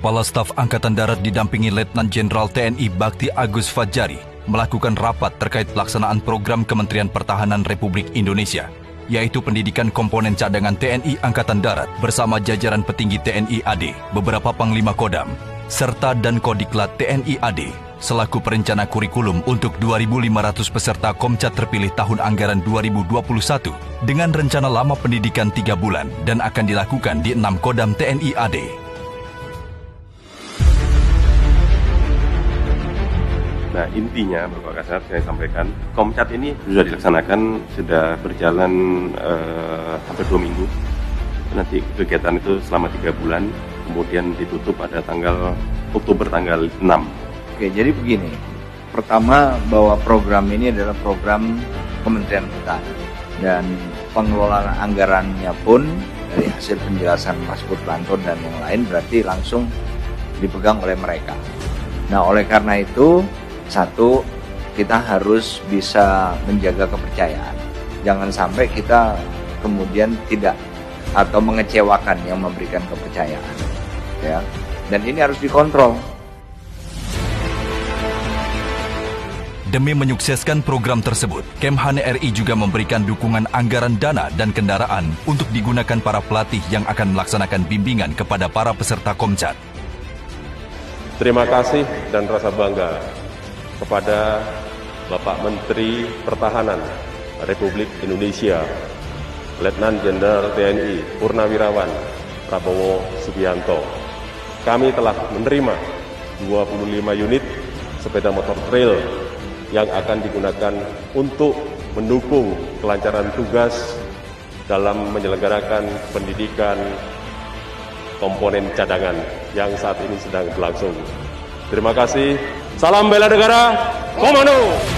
Kepala Staf Angkatan Darat didampingi Letnan Jenderal TNI Bakti Agus Fadjari melakukan rapat terkait pelaksanaan program Kementerian Pertahanan Republik Indonesia, yaitu pendidikan komponen cadangan TNI Angkatan Darat bersama jajaran petinggi TNI AD, beberapa Panglima Kodam, serta dan Kodiklat TNI AD, selaku perencana kurikulum untuk 2.500 peserta Komcat terpilih tahun anggaran 2021 dengan rencana lama pendidikan 3 bulan dan akan dilakukan di 6 Kodam TNI AD. Nah, intinya Bapak Kasat saya sampaikan, Komcat ini sudah dilaksanakan, sudah berjalan hampir 2 minggu. Nanti kegiatan itu selama 3 bulan, kemudian ditutup pada tanggal Oktober tanggal 6. Oke, jadi begini. Pertama, bahwa program ini adalah program Kementerian Pertahanan. Dan pengelolaan anggarannya pun dari hasil penjelasan Mas Putranto dan yang lain berarti langsung dipegang oleh mereka. Nah, oleh karena itu, satu, kita harus bisa menjaga kepercayaan. Jangan sampai kita kemudian tidak atau mengecewakan yang memberikan kepercayaan. Ya. Dan ini harus dikontrol. Demi menyukseskan program tersebut, Kemhan RI juga memberikan dukungan anggaran dana dan kendaraan untuk digunakan para pelatih yang akan melaksanakan bimbingan kepada para peserta Komcat. Terima kasih dan rasa bangga kepada Bapak Menteri Pertahanan Republik Indonesia, Letnan Jenderal TNI Purnawirawan Prabowo Subianto. Kami telah menerima 25 unit sepeda motor trail yang akan digunakan untuk mendukung kelancaran tugas dalam menyelenggarakan pendidikan komponen cadangan yang saat ini sedang berlangsung. Terima kasih. Salam bela negara, Komando!